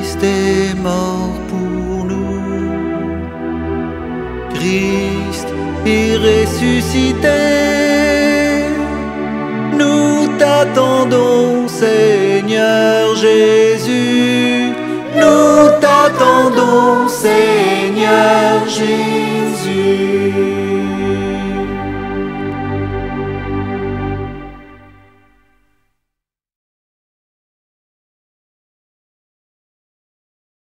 Christ est mort pour nous. Christ est ressuscité. Nous t'attendons, Seigneur Jésus. Nous t'attendons, Seigneur Jésus.